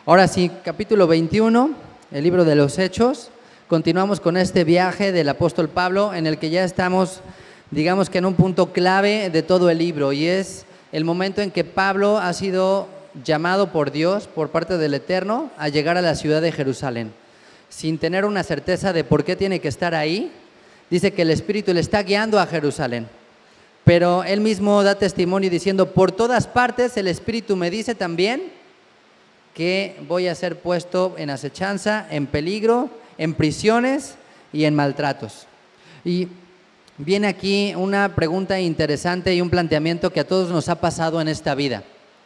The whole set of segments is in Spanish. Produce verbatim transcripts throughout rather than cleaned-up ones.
Ahora sí, capítulo veintiuno, el libro de los Hechos. Continuamos con este viaje del apóstol Pablo en el que ya estamos, digamos que en un punto clave de todo el libro, y es el momento en que Pablo ha sido llamado por Dios, por parte del Eterno, a llegar a la ciudad de Jerusalén. Sin tener una certeza de por qué tiene que estar ahí, dice que el Espíritu le está guiando a Jerusalén. Pero él mismo da testimonio diciendo: por todas partes el Espíritu me dice también que voy a ser puesto en acechanza, en peligro, en prisiones y en maltratos. Y viene aquí una pregunta interesante y un planteamiento que a todos nos ha pasado en esta vida.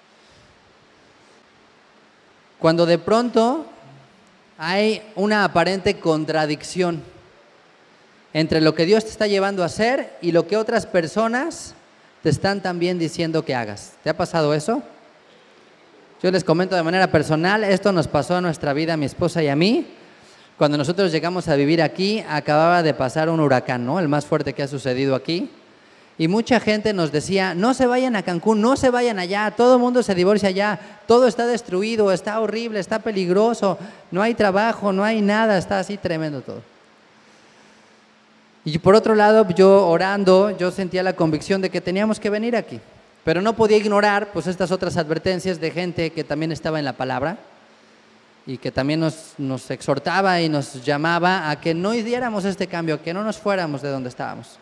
Cuando de pronto hay una aparente contradicción entre lo que Dios te está llevando a hacer y lo que otras personas te están también diciendo que hagas. ¿Te ha pasado eso? Yo les comento de manera personal, esto nos pasó a nuestra vida, a mi esposa y a mí. Cuando nosotros llegamos a vivir aquí, acababa de pasar un huracán, ¿no? El más fuerte que ha sucedido aquí. Y mucha gente nos decía: no se vayan a Cancún, no se vayan allá, todo el mundo se divorcia allá, todo está destruido, está horrible, está peligroso, no hay trabajo, no hay nada, está así tremendo todo. Y por otro lado, yo orando, yo sentía la convicción de que teníamos que venir aquí. Pero no podía ignorar pues estas otras advertencias de gente que también estaba en la palabra y que también nos, nos exhortaba y nos llamaba a que no hiciéramos este cambio, a que no nos fuéramos de donde estábamos.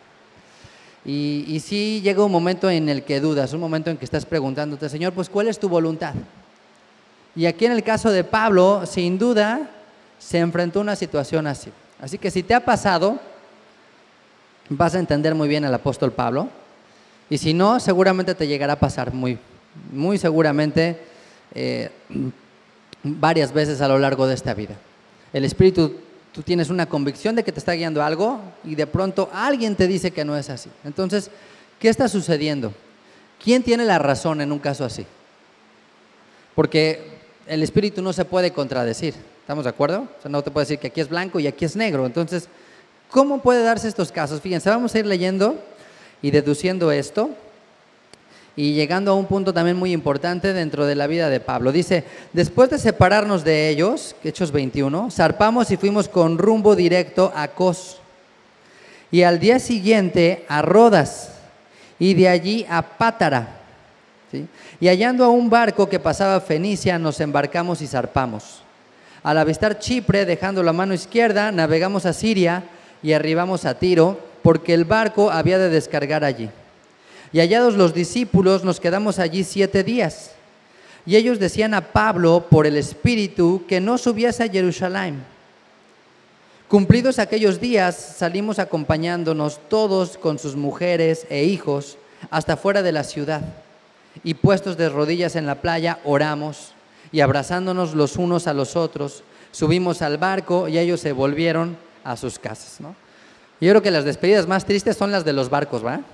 Y, y sí llega un momento en el que dudas, un momento en que estás preguntándote: Señor, pues ¿cuál es tu voluntad? Y aquí en el caso de Pablo, sin duda, se enfrentó a una situación así. Así que si te ha pasado, vas a entender muy bien al apóstol Pablo. Y si no, seguramente te llegará a pasar muy, muy seguramente eh, varias veces a lo largo de esta vida. El Espíritu, tú tienes una convicción de que te está guiando algo y de pronto alguien te dice que no es así. Entonces, ¿qué está sucediendo? ¿Quién tiene la razón en un caso así? Porque el Espíritu no se puede contradecir, ¿estamos de acuerdo? O sea, no te puede decir que aquí es blanco y aquí es negro. Entonces, ¿cómo puede darse estos casos? Fíjense, vamos a ir leyendo y deduciendo esto y llegando a un punto también muy importante dentro de la vida de Pablo. Dice: después de separarnos de ellos, Hechos veintiuno, zarpamos y fuimos con rumbo directo a Cos, y al día siguiente a Rodas, y de allí a Pátara, ¿sí? Y hallando a un barco que pasaba Fenicia, nos embarcamos y zarpamos. Al avistar Chipre, dejando la mano izquierda, navegamos a Siria y arribamos a Tiro, porque el barco había de descargar allí. Y hallados los discípulos, nos quedamos allí siete días. Y ellos decían a Pablo, por el Espíritu, que no subiese a Jerusalén. Cumplidos aquellos días, salimos acompañándonos todos con sus mujeres e hijos hasta fuera de la ciudad. Y puestos de rodillas en la playa, oramos, y abrazándonos los unos a los otros, subimos al barco y ellos se volvieron a sus casas, ¿no? Yo creo que las despedidas más tristes son las de los barcos, ¿verdad?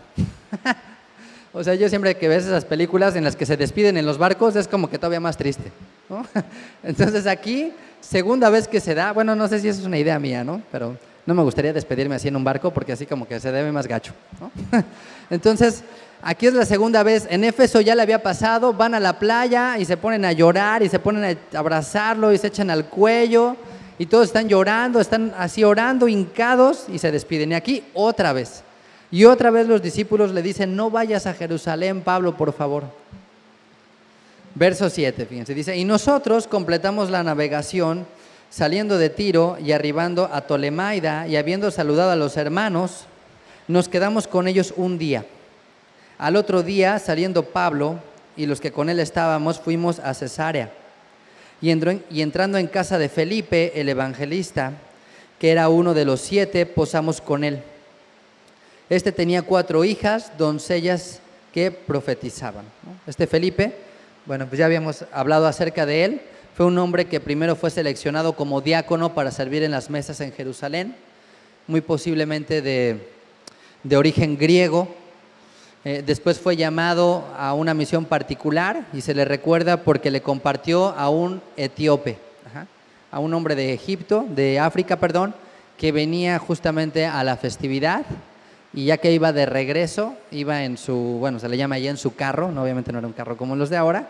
O sea, yo siempre que ves esas películas en las que se despiden en los barcos, es como que todavía más triste, ¿no? Entonces aquí, segunda vez que se da, bueno, no sé si eso es una idea mía, ¿no? Pero no me gustaría despedirme así en un barco porque así como que se debe más gacho, ¿no? Entonces, aquí es la segunda vez. En Éfeso ya le había pasado, van a la playa y se ponen a llorar y se ponen a abrazarlo y se echan al cuello. Y todos están llorando, están así orando, hincados, y se despiden. Y aquí otra vez. Y otra vez los discípulos le dicen: no vayas a Jerusalén, Pablo, por favor. Verso siete, fíjense, dice: y nosotros completamos la navegación saliendo de Tiro y arribando a Tolemaida, y habiendo saludado a los hermanos, nos quedamos con ellos un día. Al otro día, saliendo Pablo y los que con él estábamos, fuimos a Cesarea. Y, entró en, y entrando en casa de Felipe, el evangelista, que era uno de los siete, posamos con él. Este tenía cuatro hijas, doncellas que profetizaban, ¿no? Este Felipe, bueno, pues ya habíamos hablado acerca de él. Fue un hombre que primero fue seleccionado como diácono para servir en las mesas en Jerusalén, muy posiblemente de, de origen griego. Eh, después fue llamado a una misión particular y se le recuerda porque le compartió a un etíope, ajá, a un hombre de Egipto, de África, perdón, que venía justamente a la festividad, y ya que iba de regreso, iba en su, bueno, se le llama ahí en su carro, no, obviamente no era un carro como los de ahora,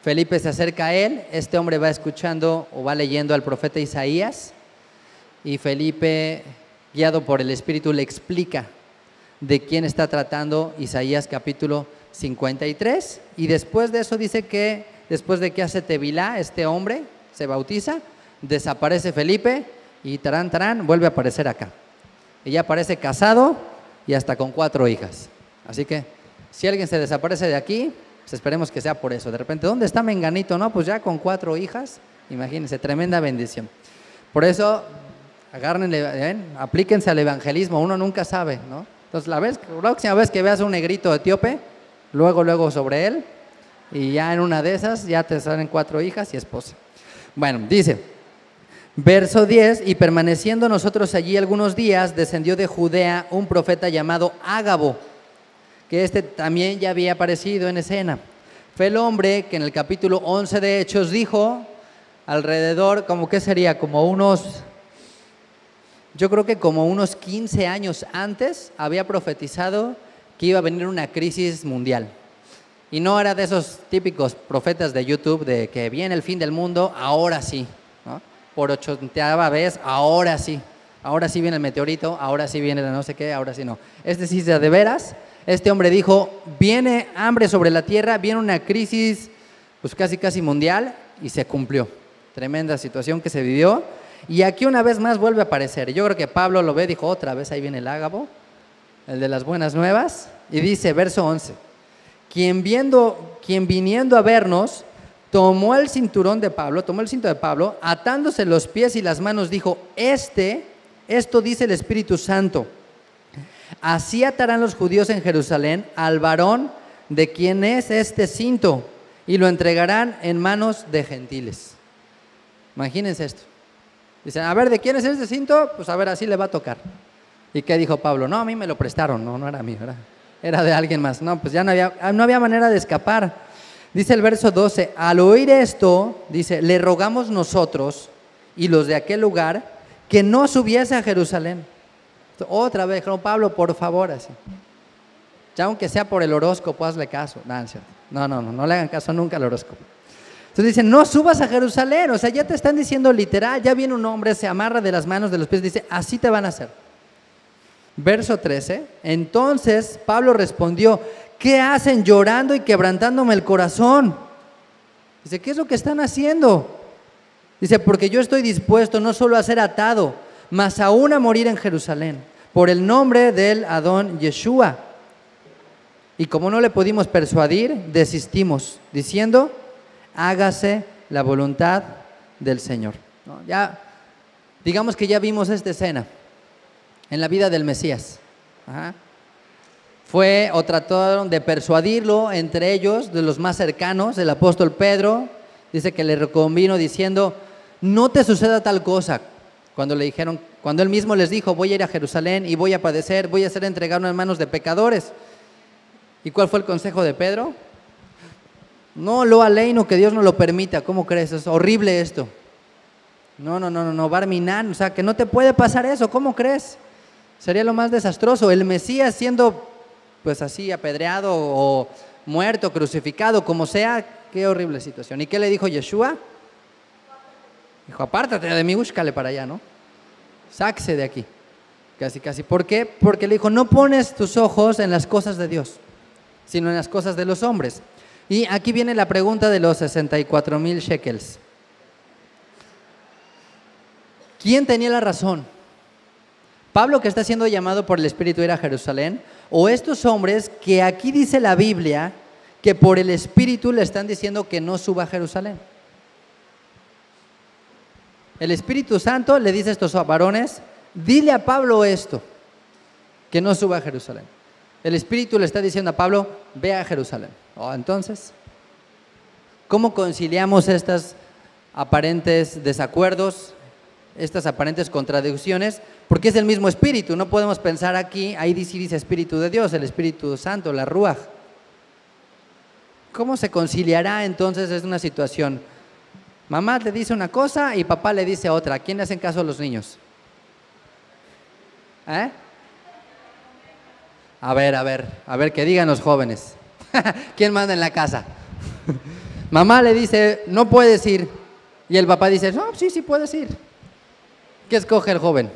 Felipe se acerca a él, este hombre va escuchando o va leyendo al profeta Isaías y Felipe, guiado por el Espíritu, le explica de quién está tratando Isaías capítulo cincuenta y tres, y después de eso dice que después de que hace Tevilá, este hombre se bautiza, desaparece Felipe y tarán, tarán, vuelve a aparecer acá. Y ya aparece casado y hasta con cuatro hijas. Así que si alguien se desaparece de aquí, pues esperemos que sea por eso. De repente, ¿dónde está Menganito? No, pues ya con cuatro hijas, imagínense, tremenda bendición. Por eso, agárrenle, ¿ven? Aplíquense al evangelismo, uno nunca sabe, ¿no? Entonces, la, vez, la próxima vez que veas un negrito etíope, luego, luego sobre él, y ya en una de esas ya te salen cuatro hijas y esposa. Bueno, dice, verso diez, y permaneciendo nosotros allí algunos días, descendió de Judea un profeta llamado Ágabo, que este también ya había aparecido en escena. Fue el hombre que en el capítulo once de Hechos dijo, alrededor, como que sería, como unos, yo creo que como unos quince años antes, había profetizado que iba a venir una crisis mundial. Y no era de esos típicos profetas de YouTube de que viene el fin del mundo, ahora sí, ¿no? Por ochonteava vez, ahora sí. Ahora sí viene el meteorito, ahora sí viene la no sé qué, ahora sí no. Este sí es de veras. Este hombre dijo, viene hambre sobre la tierra, viene una crisis pues casi casi mundial, y se cumplió. Tremenda situación que se vivió. Y aquí una vez más vuelve a aparecer. Yo creo que Pablo lo ve, dijo, otra vez ahí viene el Ágabo, el de las buenas nuevas. Y dice, verso once, quien, viendo, quien viniendo a vernos, tomó el cinturón de Pablo, tomó el cinto de Pablo, atándose los pies y las manos, dijo, este, esto dice el Espíritu Santo, así atarán los judíos en Jerusalén al varón de quien es este cinto y lo entregarán en manos de gentiles. Imagínense esto. Dicen, a ver, ¿de quién es este cinto? Pues a ver, así le va a tocar. ¿Y qué dijo Pablo? No, a mí me lo prestaron, no, no era mío, era, era de alguien más. No, pues ya no había, no había manera de escapar. Dice el verso doce, al oír esto, dice, le rogamos nosotros y los de aquel lugar que no subiese a Jerusalén. Otra vez, no, Pablo, por favor, así. Ya aunque sea por el horóscopo, hazle caso. No, no, no, no le hagan caso nunca al horóscopo. Entonces dicen, no subas a Jerusalén, o sea, ya te están diciendo literal, ya viene un hombre, se amarra de las manos, de los pies, dice, así te van a hacer. Verso trece, entonces Pablo respondió, ¿qué hacen llorando y quebrantándome el corazón? Dice, ¿qué es lo que están haciendo? Dice, porque yo estoy dispuesto no solo a ser atado, mas aún a morir en Jerusalén, por el nombre del Adón Yeshua. Y como no le pudimos persuadir, desistimos, diciendo, hágase la voluntad del Señor. ¿No? Ya, digamos que ya vimos esta escena en la vida del Mesías. Ajá. Fue o trataron de persuadirlo entre ellos, de los más cercanos, el apóstol Pedro, dice que le reconvino diciendo, no te suceda tal cosa. Cuando le dijeron, cuando él mismo les dijo, voy a ir a Jerusalén y voy a padecer, voy a ser entregado en manos de pecadores. ¿Y cuál fue el consejo de Pedro? No, lo aleino, que Dios no lo permita. ¿Cómo crees? Es horrible esto. No, no, no, no, no, Barminan, o sea, que no te puede pasar eso. ¿Cómo crees? Sería lo más desastroso. El Mesías siendo, pues así, apedreado o muerto, crucificado, como sea, qué horrible situación. ¿Y qué le dijo Yeshua? Dijo, apártate de mí, búscale para allá, ¿no? Sáquese de aquí. Casi, casi. ¿Por qué? Porque le dijo, no pones tus ojos en las cosas de Dios, sino en las cosas de los hombres. Y aquí viene la pregunta de los sesenta y cuatro mil shekels. ¿Quién tenía la razón? ¿Pablo, que está siendo llamado por el Espíritu a ir a Jerusalén? ¿O estos hombres que aquí dice la Biblia que por el Espíritu le están diciendo que no suba a Jerusalén? El Espíritu Santo le dice a estos varones, dile a Pablo esto, que no suba a Jerusalén. El Espíritu le está diciendo a Pablo, ve a Jerusalén. Oh, entonces, ¿cómo conciliamos estos aparentes desacuerdos, estas aparentes contradicciones? Porque es el mismo Espíritu, no podemos pensar aquí, ahí dice, dice Espíritu de Dios, el Espíritu Santo, la Ruaj. ¿Cómo se conciliará entonces? Es una situación, mamá le dice una cosa y papá le dice otra. ¿A quién le hacen caso a los niños? ¿Eh? A ver, a ver, a ver, que digan los jóvenes. ¿Quién manda en la casa? Mamá le dice, no puedes ir. Y el papá dice, no, sí, sí puedes ir. ¿Qué escoge el joven?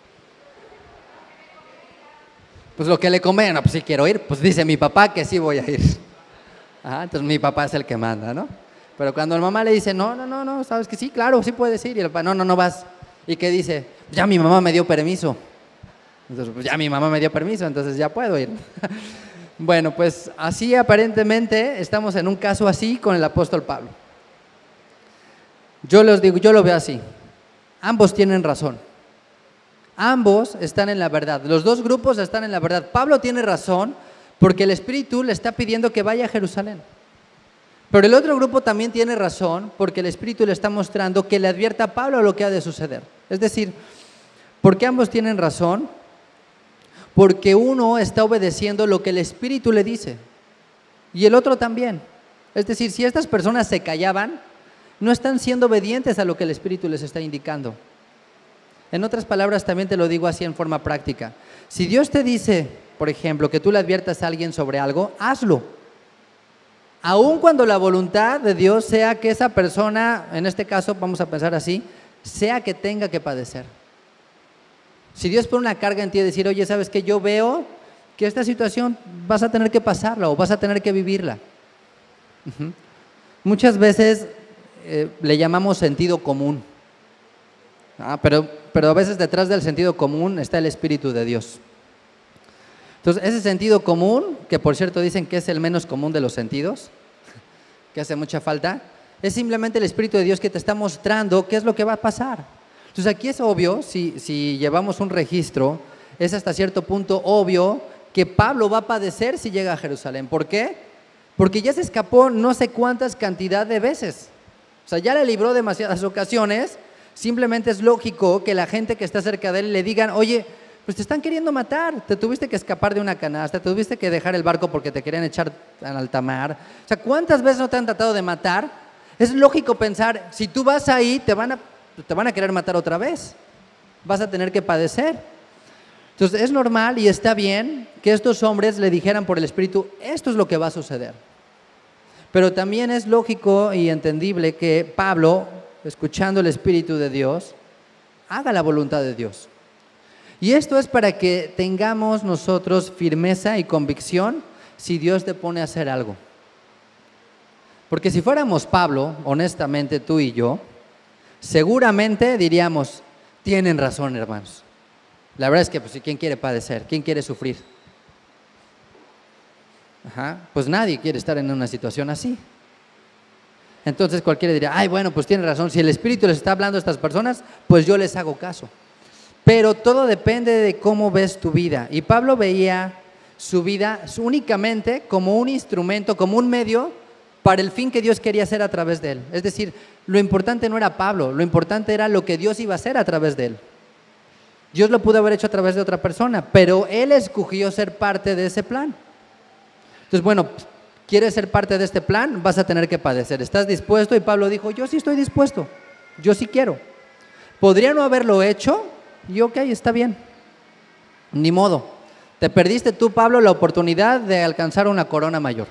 Pues lo que le conviene. No, pues si quiero ir, pues dice mi papá que sí voy a ir. Ajá, entonces mi papá es el que manda, ¿no? Pero cuando la mamá le dice, no, no, no, no, sabes que sí, claro, sí puedes ir. Y el papá, no, no, no vas. ¿Y qué dice? Ya mi mamá me dio permiso. Entonces, pues ya mi mamá me dio permiso, entonces ya puedo ir. Bueno, pues así aparentemente estamos en un caso así con el apóstol Pablo. Yo les digo, yo lo veo así. Ambos tienen razón. Ambos están en la verdad. Los dos grupos están en la verdad. Pablo tiene razón porque el Espíritu le está pidiendo que vaya a Jerusalén. Pero el otro grupo también tiene razón porque el Espíritu le está mostrando que le advierta a Pablo lo que ha de suceder. Es decir, ¿por qué ambos tienen razón? Porque uno está obedeciendo lo que el Espíritu le dice y el otro también. Es decir, si estas personas se callaban, no están siendo obedientes a lo que el Espíritu les está indicando. En otras palabras, también te lo digo así en forma práctica. Si Dios te dice, por ejemplo, que tú le adviertas a alguien sobre algo, hazlo. Aun cuando la voluntad de Dios sea que esa persona, en este caso vamos a pensar así, sea que tenga que padecer. Si Dios pone una carga en ti de decir, oye, ¿sabes qué? Yo veo que esta situación vas a tener que pasarla o vas a tener que vivirla. Uh-huh. Muchas veces eh, le llamamos sentido común, ah, pero, pero a veces detrás del sentido común está el Espíritu de Dios. Entonces, ese sentido común, que por cierto dicen que es el menos común de los sentidos, que hace mucha falta, es simplemente el Espíritu de Dios que te está mostrando qué es lo que va a pasar. Entonces aquí es obvio, si, si llevamos un registro, es hasta cierto punto obvio que Pablo va a padecer si llega a Jerusalén. ¿Por qué? Porque ya se escapó no sé cuántas cantidad de veces. O sea, ya le libró demasiadas ocasiones. Simplemente es lógico que la gente que está cerca de él le digan, oye, pues te están queriendo matar, te tuviste que escapar de una canasta, te tuviste que dejar el barco porque te querían echar al alta mar. O sea, ¿cuántas veces no te han tratado de matar? Es lógico pensar, si tú vas ahí, te van a, te van a querer matar otra vez. Vas a tener que padecer. Entonces, es normal y está bien que estos hombres le dijeran por el Espíritu, esto es lo que va a suceder. Pero también es lógico y entendible que Pablo, escuchando el Espíritu de Dios, haga la voluntad de Dios. Y esto es para que tengamos nosotros firmeza y convicción si Dios te pone a hacer algo. Porque si fuéramos Pablo, honestamente tú y yo, seguramente diríamos, tienen razón, hermanos. La verdad es que, pues, ¿quién quiere padecer? ¿Quién quiere sufrir? Ajá, pues nadie quiere estar en una situación así. Entonces cualquiera diría, ay, bueno, pues tiene razón. Si el Espíritu les está hablando a estas personas, pues yo les hago caso. Pero todo depende de cómo ves tu vida. Y Pablo veía su vida únicamente como un instrumento, como un medio para el fin que Dios quería hacer a través de él. Es decir, lo importante no era Pablo, lo importante era lo que Dios iba a hacer a través de él. Dios lo pudo haber hecho a través de otra persona, pero él escogió ser parte de ese plan. Entonces, bueno, ¿quieres ser parte de este plan? Vas a tener que padecer. ¿Estás dispuesto? Y Pablo dijo, yo sí estoy dispuesto, yo sí quiero. ¿Podría no haberlo hecho? Y ok, está bien, ni modo. Te perdiste tú, Pablo, la oportunidad de alcanzar una corona mayor.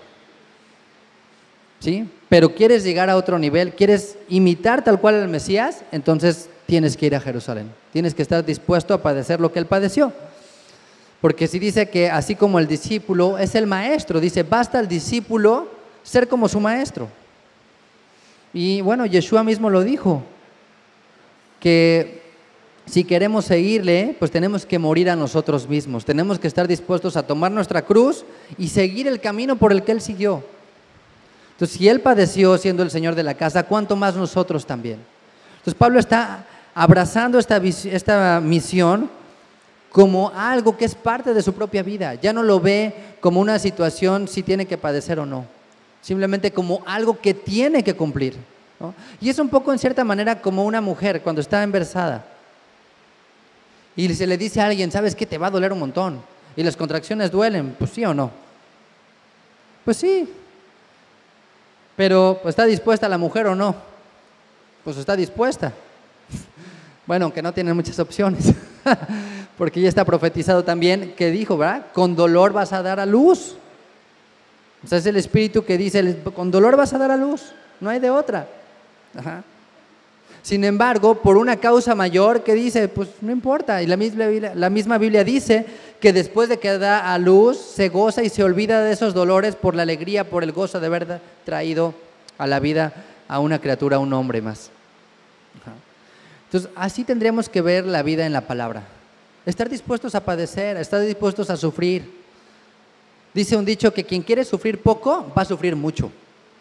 ¿Sí? Pero quieres llegar a otro nivel, quieres imitar tal cual al Mesías, entonces tienes que ir a Jerusalén. Tienes que estar dispuesto a padecer lo que él padeció. Porque si dice que así como el discípulo es el maestro, dice, basta al discípulo ser como su maestro. Y bueno, Yeshua mismo lo dijo, que si queremos seguirle, pues tenemos que morir a nosotros mismos. Tenemos que estar dispuestos a tomar nuestra cruz y seguir el camino por el que él siguió. Entonces, si él padeció siendo el Señor de la casa, ¿cuánto más nosotros también? Entonces, Pablo está abrazando esta, esta misión como algo que es parte de su propia vida. Ya no lo ve como una situación si tiene que padecer o no. Simplemente como algo que tiene que cumplir, ¿no? Y es un poco en cierta manera como una mujer cuando está embarazada. Y se le dice a alguien, ¿sabes qué? Te va a doler un montón. Y las contracciones duelen, pues sí o no. Pues sí. Pero pues, ¿está dispuesta la mujer o no? Pues está dispuesta. Bueno, aunque no tienen muchas opciones. Porque ya está profetizado también que dijo, ¿verdad? Con dolor vas a dar a luz. O sea, es el Espíritu que dice, con dolor vas a dar a luz. no hay de otra. Ajá. Sin embargo, por una causa mayor, ¿qué dice? Pues no importa. Y la misma, Biblia, la misma Biblia dice que después de que da a luz, se goza y se olvida de esos dolores por la alegría, por el gozo de haber traído a la vida a una criatura, a un hombre más. Ajá. Entonces, así tendríamos que ver la vida en la palabra. Estar dispuestos a padecer, estar dispuestos a sufrir. Dice un dicho que quien quiere sufrir poco, va a sufrir mucho.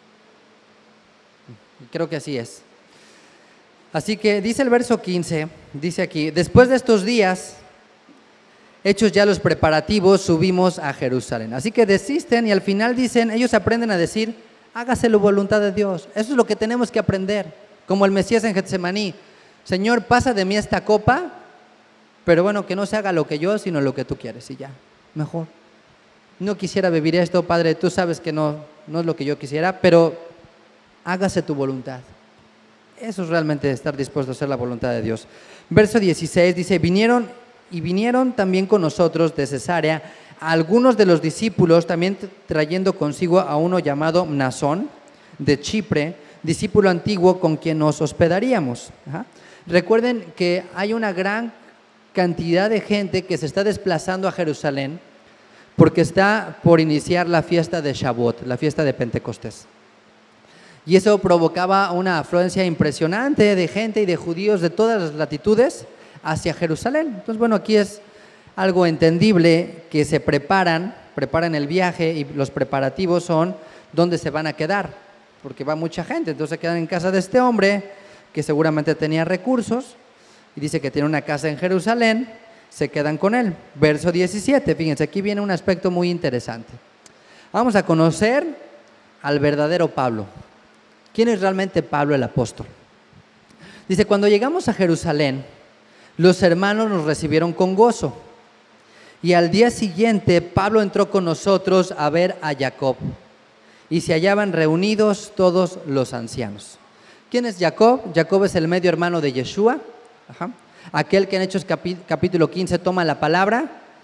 Creo que así es. Así que dice el verso quince, dice aquí, después de estos días, hechos ya los preparativos, subimos a Jerusalén. Así que desisten y al final dicen, ellos aprenden a decir, hágase la voluntad de Dios. Eso es lo que tenemos que aprender, como el Mesías en Getsemaní. Señor, pasa de mí esta copa, pero bueno, que no se haga lo que yo, sino lo que tú quieres y ya, mejor. No quisiera vivir esto, Padre, tú sabes que no, no es lo que yo quisiera, pero hágase tu voluntad. Eso es realmente estar dispuesto a hacer la voluntad de Dios. Verso dieciséis dice, vinieron y vinieron también con nosotros de Cesarea a algunos de los discípulos, también trayendo consigo a uno llamado Mnasón de Chipre, discípulo antiguo con quien nos hospedaríamos. Ajá. Recuerden que hay una gran cantidad de gente que se está desplazando a Jerusalén porque está por iniciar la fiesta de Shavuot, la fiesta de Pentecostés. Y eso provocaba una afluencia impresionante de gente y de judíos de todas las latitudes hacia Jerusalén. Entonces, bueno, aquí es algo entendible que se preparan, preparan el viaje y los preparativos son dónde se van a quedar, porque va mucha gente. Entonces se quedan en casa de este hombre que seguramente tenía recursos y dice que tiene una casa en Jerusalén, se quedan con él. Verso diecisiete, fíjense, aquí viene un aspecto muy interesante. Vamos a conocer al verdadero Pablo. ¿Quién es realmente Pablo el apóstol? Dice, cuando llegamos a Jerusalén, los hermanos nos recibieron con gozo. Y al día siguiente, Pablo entró con nosotros a ver a Jacob. Y se hallaban reunidos todos los ancianos. ¿Quién es Jacob? Jacob es el medio hermano de Yeshua. Ajá. Aquel que en Hechos capítulo quince toma la palabra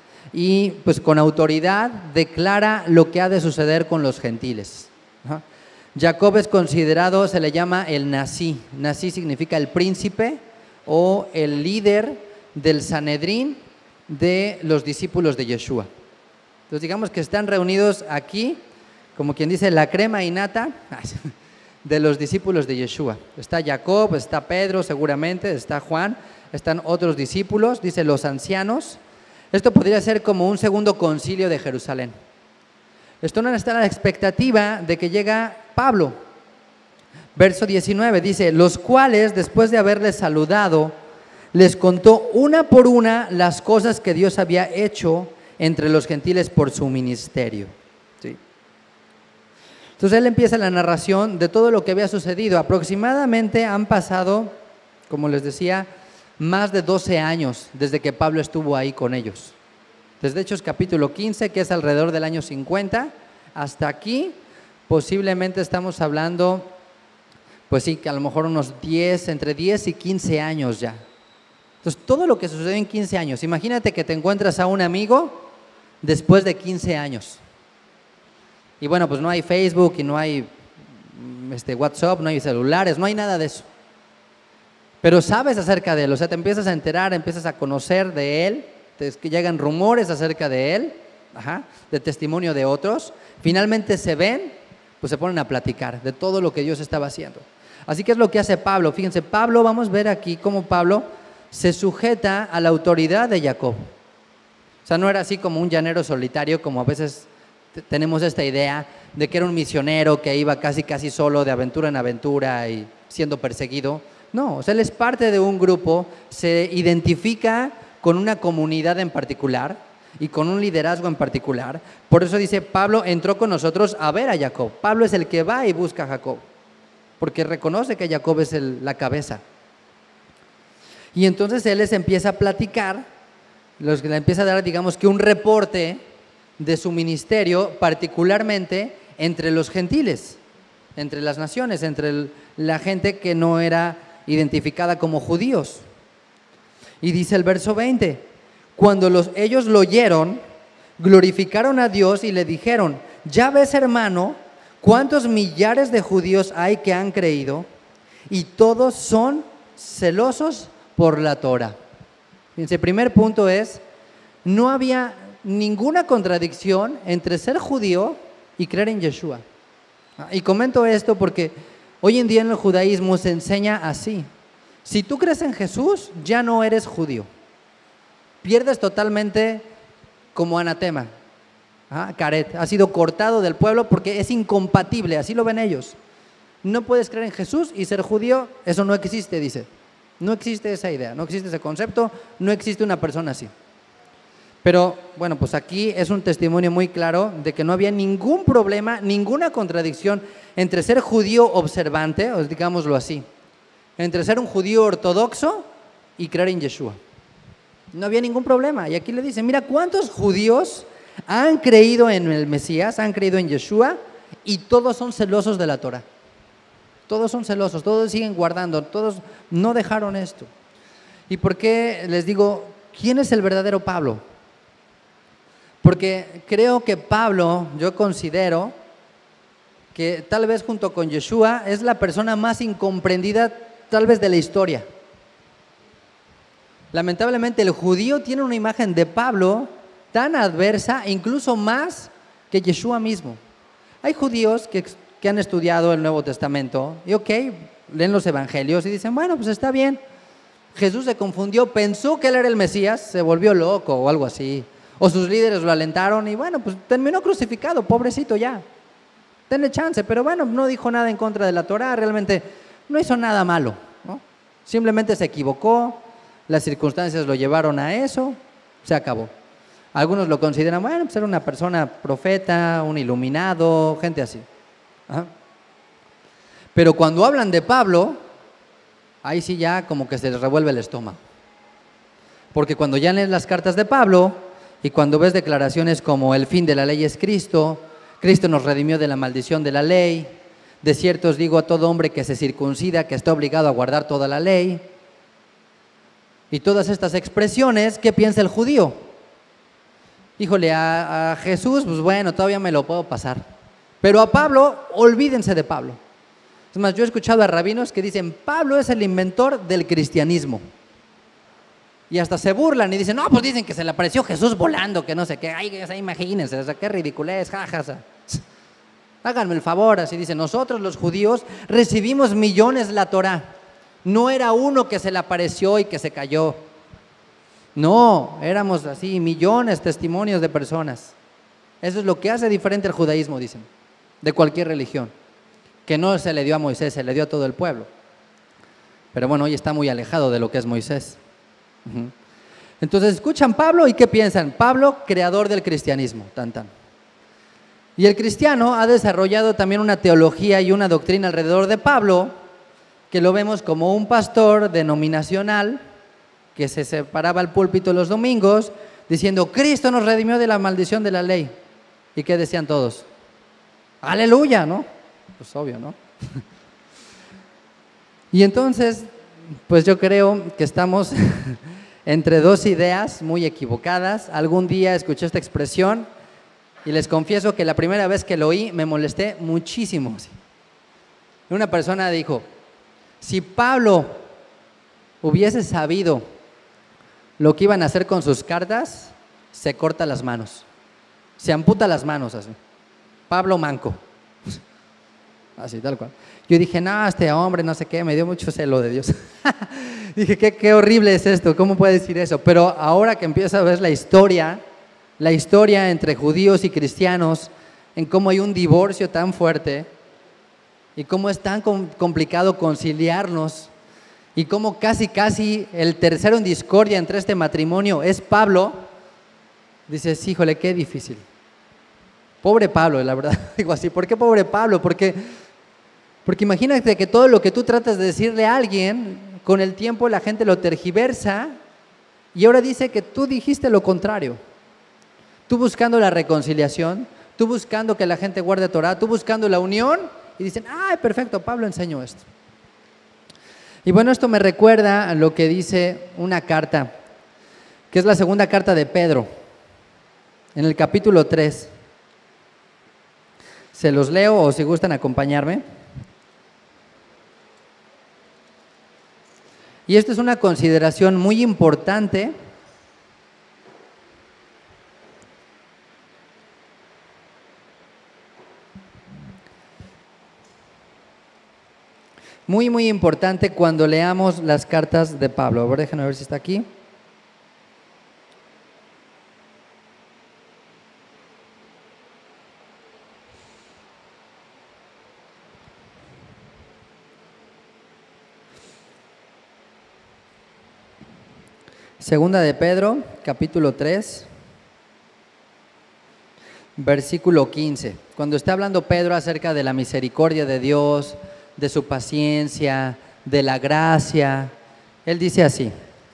y pues con autoridad declara lo que ha de suceder con los gentiles. Ajá. Jacob es considerado, se le llama el Nasí. Nasí significa el príncipe o el líder del Sanedrín de los discípulos de Yeshua. Entonces digamos que están reunidos aquí, como quien dice, la crema innata de los discípulos de Yeshua. Está Jacob, está Pedro seguramente, está Juan, están otros discípulos, dice los ancianos. Esto podría ser como un segundo concilio de Jerusalén. Esto no está a la expectativa de que llega Pablo. Verso diecinueve dice, los cuales después de haberles saludado, les contó una por una las cosas que Dios había hecho entre los gentiles por su ministerio. ¿Sí? Entonces él empieza la narración de todo lo que había sucedido. Aproximadamente han pasado, como les decía, más de doce años desde que Pablo estuvo ahí con ellos. Desde Hechos capítulo quince, que es alrededor del año cincuenta, hasta aquí posiblemente estamos hablando, pues sí, que a lo mejor unos diez, entre diez y quince años ya. Entonces, todo lo que sucedió en quince años, imagínate que te encuentras a un amigo después de quince años. Y bueno, pues no hay Facebook y no hay este, WhatsApp, no hay celulares, no hay nada de eso. Pero sabes acerca de él, o sea, te empiezas a enterar, empiezas a conocer de él, te, que llegan rumores acerca de él, ajá, de testimonio de otros. Finalmente se ven, pues se ponen a platicar de todo lo que Dios estaba haciendo. Así que es lo que hace Pablo. Fíjense, Pablo, vamos a ver aquí cómo Pablo se sujeta a la autoridad de Jacob. O sea, no era así como un llanero solitario, como a veces tenemos esta idea de que era un misionero que iba casi casi solo de aventura en aventura y siendo perseguido. No, o sea, él es parte de un grupo, se identifica con una comunidad en particular y con un liderazgo en particular. Por eso dice, Pablo entró con nosotros a ver a Jacob. Pablo es el que va y busca a Jacob, porque reconoce que Jacob es el, la cabeza. Y entonces él les empieza a platicar, les empieza a dar, digamos que un reporte de su ministerio, particularmente entre los gentiles, entre las naciones, entre el, la gente que no era identificada como judíos. Y dice el verso veinte, cuando los, ellos lo oyeron, glorificaron a Dios y le dijeron, ya ves, hermano, ¿Cuántos millares de judíos hay que han creído y todos son celosos por la Torah? Fíjense, el primer punto es, no había ninguna contradicción entre ser judío y creer en Yeshua. Y comento esto porque hoy en día en el judaísmo se enseña así. Si tú crees en Jesús, ya no eres judío. Pierdes totalmente como anatema. Ah, caret, ha sido cortado del pueblo porque es incompatible, así lo ven ellos. No puedes creer en Jesús y ser judío, eso no existe, dice. No existe esa idea, no existe ese concepto, no existe una persona así. Pero bueno, pues aquí es un testimonio muy claro de que no había ningún problema, ninguna contradicción entre ser judío observante, o digámoslo así, entre ser un judío ortodoxo y creer en Yeshua. No había ningún problema. Y aquí le dicen, mira, ¿cuántos judíos han creído en el Mesías, han creído en Yeshua y todos son celosos de la Torah? Todos son celosos, todos siguen guardando, todos no dejaron esto. ¿Y por qué les digo, quién es el verdadero Pablo? Porque creo que Pablo, yo considero que tal vez junto con Yeshua es la persona más incomprendida tal vez de la historia. Lamentablemente el judío tiene una imagen de Pablo tan adversa, incluso más que Yeshua mismo. Hay judíos que, que han estudiado el Nuevo Testamento y ok, leen los evangelios y dicen, bueno, pues está bien. Jesús se confundió, pensó que él era el Mesías, se volvió loco o algo así. O sus líderes lo alentaron y bueno, pues terminó crucificado, pobrecito ya. Denle chance, pero bueno, no dijo nada en contra de la Torah, realmente no hizo nada malo, ¿no? Simplemente se equivocó, las circunstancias lo llevaron a eso, se acabó. Algunos lo consideran, bueno, pues era una persona profeta, un iluminado, gente así. Ajá. Pero cuando hablan de Pablo, ahí sí ya como que se les revuelve el estómago. Porque cuando ya lees las cartas de Pablo y cuando ves declaraciones como el fin de la ley es Cristo, Cristo nos redimió de la maldición de la ley, de cierto os digo a todo hombre que se circuncida, que está obligado a guardar toda la ley, y todas estas expresiones, ¿qué piensa el judío? Híjole, a, a Jesús, pues bueno, todavía me lo puedo pasar. Pero a Pablo, olvídense de Pablo. Es más, yo he escuchado a rabinos que dicen, Pablo es el inventor del cristianismo. Y hasta se burlan y dicen, no, pues dicen que se le apareció Jesús volando, que no sé qué. Ay, imagínense, o sea, qué ridiculez, jajaja. Háganme el favor, así dicen, nosotros los judíos recibimos millones la Torah. No era uno que se le apareció y que se cayó. No, éramos así, millones de testimonios de personas. Eso es lo que hace diferente al judaísmo, dicen, de cualquier religión. Que no se le dio a Moisés, se le dio a todo el pueblo. Pero bueno, hoy está muy alejado de lo que es Moisés. Uh-huh. Entonces escuchan Pablo y ¿qué piensan? Pablo, creador del cristianismo, tan tan. Y el cristiano ha desarrollado también una teología y una doctrina alrededor de Pablo, que lo vemos como un pastor denominacional que se separaba al púlpito los domingos diciendo, Cristo nos redimió de la maldición de la ley. ¿Y qué decían todos? Aleluya, ¿no? Pues obvio, ¿no? Y entonces, pues yo creo que estamos entre dos ideas muy equivocadas. Algún día escuché esta expresión y les confieso que la primera vez que lo oí me molesté muchísimo. Una persona dijo, si Pablo hubiese sabido lo que iban a hacer con sus cartas, se corta las manos, se amputa las manos así. Pablo manco. Así, tal cual. Yo dije, no, este hombre, no sé qué, me dio mucho celo de Dios. Dije, qué, qué horrible es esto, ¿cómo puede decir eso? Pero ahora que empiezo a ver la historia, la historia entre judíos y cristianos, en cómo hay un divorcio tan fuerte y cómo es tan complicado conciliarnos y cómo casi, casi el tercero en discordia entre este matrimonio es Pablo, dices, híjole, qué difícil. Pobre Pablo, la verdad, digo así, ¿por qué pobre Pablo? Porque, porque imagínate que todo lo que tú tratas de decirle a alguien, con el tiempo la gente lo tergiversa y ahora dice que tú dijiste lo contrario. Tú buscando la reconciliación, tú buscando que la gente guarde Torah, tú buscando la unión y dicen, ay, perfecto, Pablo enseñó esto. Y bueno, esto me recuerda a lo que dice una carta, que es la segunda carta de Pedro, en el capítulo tres. Se los leo o si gustan acompañarme. Y esto es una consideración muy importante. Muy, muy importante cuando leamos las cartas de Pablo. A ver, déjenme ver si está aquí. Segunda de Pedro, capítulo tres, versículo quince. Cuando está hablando Pedro acerca de la misericordia de Dios, de su paciencia, de la gracia, él dice así.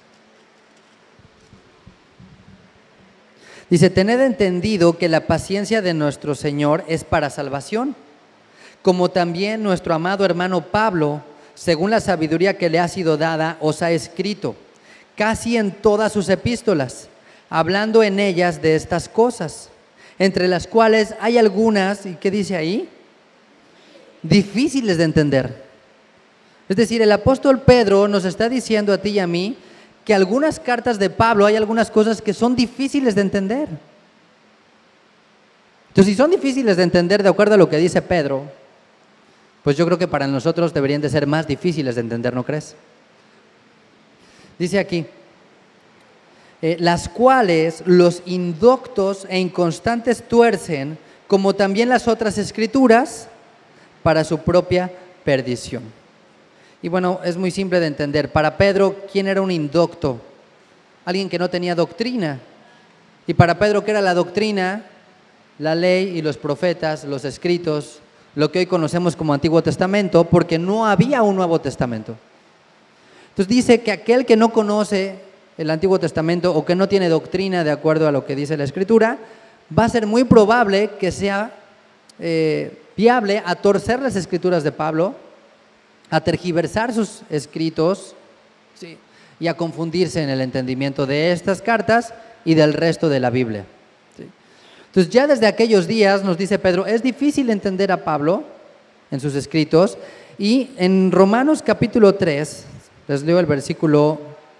Dice, tened entendido que la paciencia de nuestro Señor es para salvación, como también nuestro amado hermano Pablo, según la sabiduría que le ha sido dada, os ha escrito, casi en todas sus epístolas, hablando en ellas de estas cosas, entre las cuales hay algunas, ¿y qué dice ahí? Difíciles de entender. Es decir, el apóstol Pedro nos está diciendo a ti y a mí que algunas cartas de Pablo hay algunas cosas que son difíciles de entender. Entonces, si son difíciles de entender de acuerdo a lo que dice Pedro, pues yo creo que para nosotros deberían de ser más difíciles de entender, ¿no crees? Dice aquí, eh, las cuales los indoctos e inconstantes tuercen, como también las otras escrituras, para su propia perdición. Y bueno, es muy simple de entender. Para Pedro, ¿quién era un indocto? Alguien que no tenía doctrina. Y para Pedro, ¿qué era la doctrina? La ley y los profetas, los escritos, lo que hoy conocemos como Antiguo Testamento, porque no había un Nuevo Testamento. Entonces dice que aquel que no conoce el Antiguo Testamento o que no tiene doctrina de acuerdo a lo que dice la Escritura, va a ser muy probable que sea eh, viable a torcer las Escrituras de Pablo, a tergiversar sus escritos, ¿sí?, y a confundirse en el entendimiento de estas cartas y del resto de la Biblia, ¿sí? Entonces ya desde aquellos días, nos dice Pedro, es difícil entender a Pablo en sus escritos, y en Romanos capítulo tres, les leo el versículo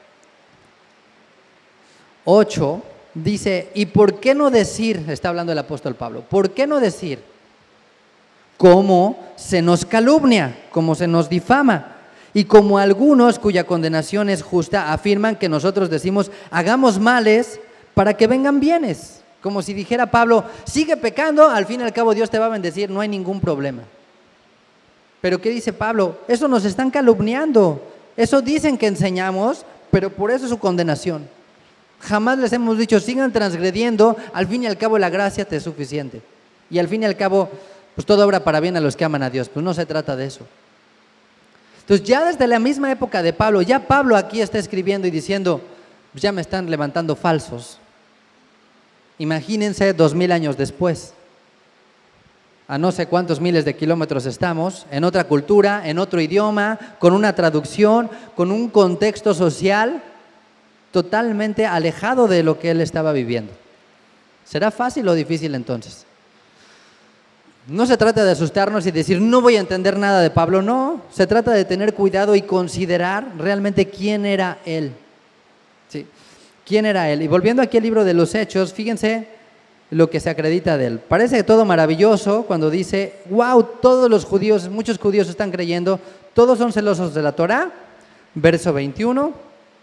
ocho, dice, ¿y por qué no decir? Está hablando el apóstol Pablo, ¿por qué no decir cómo se nos calumnia, cómo se nos difama? Y como algunos cuya condenación es justa afirman que nosotros decimos, hagamos males para que vengan bienes. Como si dijera Pablo, sigue pecando, al fin y al cabo Dios te va a bendecir, no hay ningún problema. Pero ¿qué dice Pablo? Eso nos están calumniando. Eso dicen que enseñamos, pero por eso su condenación. Jamás les hemos dicho, sigan transgrediendo, al fin y al cabo la gracia te es suficiente. Y al fin y al cabo, pues todo obra para bien a los que aman a Dios. Pues no se trata de eso. Entonces ya desde la misma época de Pablo, ya Pablo aquí está escribiendo y diciendo, pues ya me están levantando falsos. Imagínense dos mil años después. A no sé cuántos miles de kilómetros estamos, en otra cultura, en otro idioma, con una traducción, con un contexto social totalmente alejado de lo que él estaba viviendo. ¿Será fácil o difícil entonces? No se trata de asustarnos y decir, no voy a entender nada de Pablo, no. Se trata de tener cuidado y considerar realmente quién era él. ¿Sí? ¿Quién era él? Y volviendo aquí al libro de los Hechos, fíjense lo que se acredita de él. Parece todo maravilloso cuando dice, wow, todos los judíos, muchos judíos están creyendo, todos son celosos de la Torá. Verso veintiuno,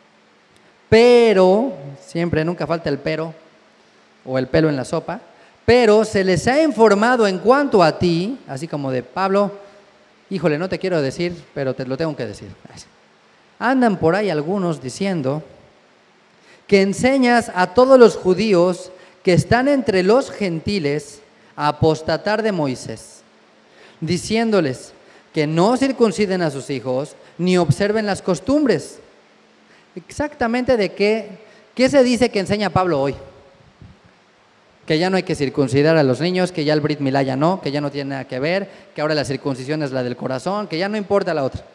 pero, siempre nunca falta el pero, o el pelo en la sopa, pero se les ha informado en cuanto a ti, así como de Pablo, híjole, no te quiero decir, pero te lo tengo que decir. Andan por ahí algunos diciendo que enseñas a todos los judíos que están entre los gentiles a apostatar de Moisés, diciéndoles que no circunciden a sus hijos ni observen las costumbres. Exactamente de qué, qué se dice que enseña Pablo hoy. Que ya no hay que circuncidar a los niños, que ya el Brit Milá ya no, que ya no tiene nada que ver, que ahora la circuncisión es la del corazón, que ya no importa la otra.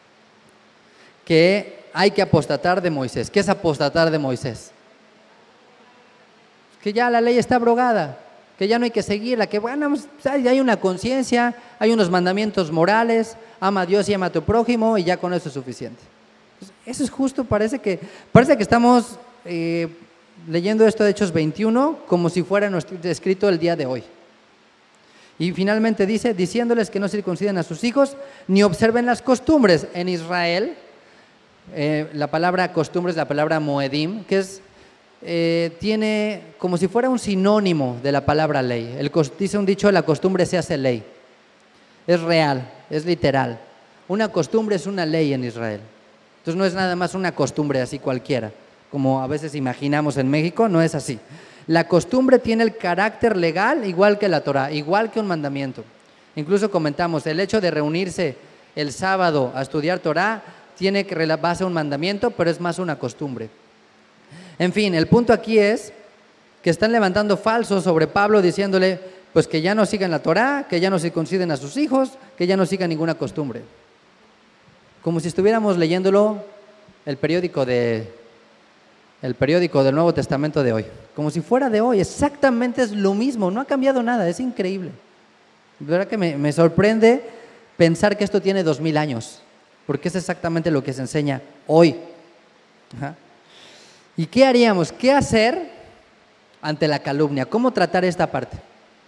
Que hay que apostatar de Moisés. ¿Qué es apostatar de Moisés? Que ya la ley está abrogada. que ya no hay que seguirla, que bueno, hay una conciencia, hay unos mandamientos morales, ama a Dios y ama a tu prójimo y ya con eso es suficiente. Pues eso es justo, parece que, parece que estamos eh, leyendo esto de Hechos veintiuno como si fuera nuestro, escrito el día de hoy. Y finalmente dice, diciéndoles que no circunciden a sus hijos, ni observen las costumbres. En Israel, eh, la palabra costumbre es la palabra moedim, que es, eh, tiene como si fuera un sinónimo de la palabra ley. El, dice un dicho, la costumbre se hace ley. Es real, es literal. Una costumbre es una ley en Israel. Entonces no es nada más una costumbre así cualquiera, como a veces imaginamos en México, no es así. La costumbre tiene el carácter legal igual que la Torah, igual que un mandamiento. Incluso comentamos, el hecho de reunirse el sábado a estudiar Torah tiene que base un mandamiento, pero es más una costumbre. En fin, el punto aquí es que están levantando falsos sobre Pablo diciéndole pues que ya no sigan la Torah, que ya no circunciden a sus hijos, que ya no sigan ninguna costumbre. Como si estuviéramos leyéndolo el periódico de el periódico del Nuevo Testamento de hoy, como si fuera de hoy, exactamente es lo mismo, no ha cambiado nada, es increíble. De verdad que me, me sorprende pensar que esto tiene dos mil años, porque es exactamente lo que se enseña hoy. Ajá. ¿Y qué haríamos? ¿Qué hacer ante la calumnia? ¿Cómo tratar esta parte?